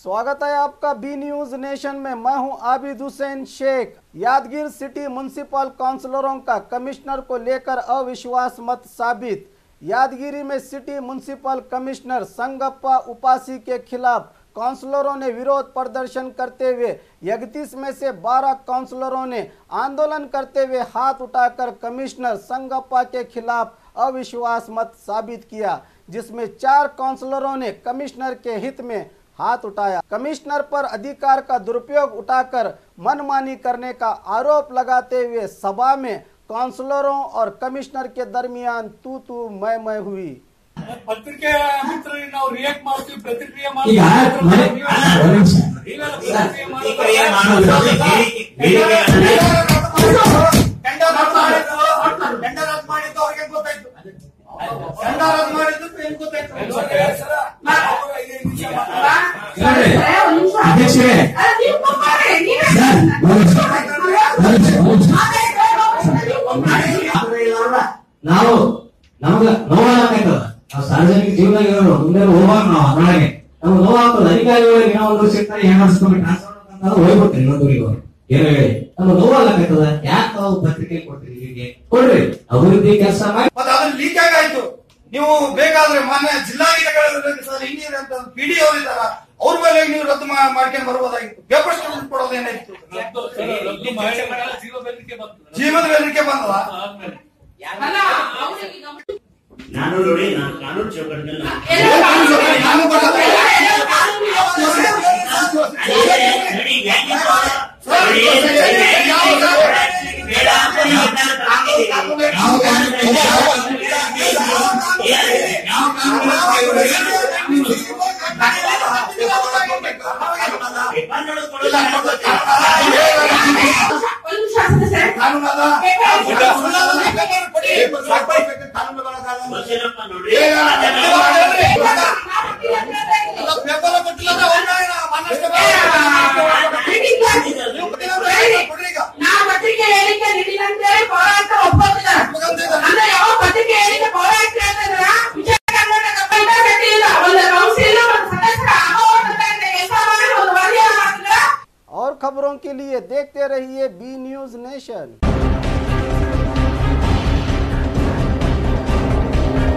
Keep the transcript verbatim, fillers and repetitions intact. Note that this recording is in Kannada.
स्वागत है आपका बी न्यूज नेशन में। मैं हूं आबिद हुसैन शेख। यादगीर सिटी म्यूनिसिपल काउंसलरों का कमिश्नर को लेकर अविश्वास मत साबित। यादगिरी में city municipal commissioner Sangappa Upasi के खिलाफ काउंसलरों ने विरोध प्रदर्शन करते हुए इकतीस में से बारह काउंसलरों ने आंदोलन करते हुए हाथ उठाकर कमिश्नर संगप्पा के खिलाफ अविश्वास मत साबित किया, जिसमें चार काउंसलरों ने कमिश्नर के हित में हाथ उठाया। कमिश्नर पर अधिकार का दुरुपयोग उठाकर मनमानी करने का आरोप लगाते हुए सभा में काउंसलरों और कमिश्नर के दरमियान तू तू मैं मैं हुई। पत्रिके ಮಿತ್ರರಿಗೆ ನಾವು ರಿಯಾಕ್ಟ್ ಮಾಡ್ತೀವಿ, ಪ್ರತಿಕ್ರಿಯೆ ನಾವು ನಮಗ ನೋವಾಗತ್ತದ ಸಾರ್ವಜನಿಕ ಜೀವನದಾಗ ಮುಂದೆ ಹೋಗುವಾಗ ನಾವು ಅದರೊಳಗೆ ನಮ್ಗೆ ನೋವಾಗ್ತದೆ. ಅಧಿಕಾರಿಗಳಿಗೆ ಏನೋ ಒಂದು ಸಿಗ್ತಾರೆ, ಏನ್ ಮಾಡಿಸ್ಕೊಂಡು ಟ್ರಾನ್ಸ್ಫರ್ ಹೋಗ್ಬಿಡ್ತಾರೆ ಇನ್ನೊಂದೂರಿಗೆ ಅವರು ಏನೋ ಹೇಳಿ ನಮ್ಗೆ ನೋವಾಗತ್ತದ. ಯಾಕೆ ನಾವು ಪತ್ರಿಕೆ ಕೊಡ್ತೀರಿ? ಹೀಗೆ ಕೊಡ್ರಿ, ಅಭಿವೃದ್ಧಿ ಕೆಲಸ ಮಾಡಿ. ಮತ್ತೆ ಅದನ್ನ ಲೀಕ್ ಆಗಾಯ್ತು. ನೀವು ಬೇಕಾದ್ರೆ ಮಾನ್ಯ ಜಿಲ್ಲಾಧಿಕಾರಿಗಳು ಹಿಂದಿನ ಪಿಡಿ ಅವರಿದ್ದಾರ, ಅವ್ರ ಮೇಲೆ ನೀವು ರದ್ದು ಮಾಡ್ಕೊಂಡು ಬರ್ಬೋದಾಗಿತ್ತು. Paper statement ಕೊಡೋದೇನಾಯ್ತು? ಜೀವದ ಬೆದರಿಕೆ ಬಂದದ. ನಾನು ನೋಡಿ ನಾನು ಕಾನೂನು ಚೌಕಟ್ಟಿನಲ್ಲಿ और खबरों के लिए देखते रहिए बी न्यूज नेशन।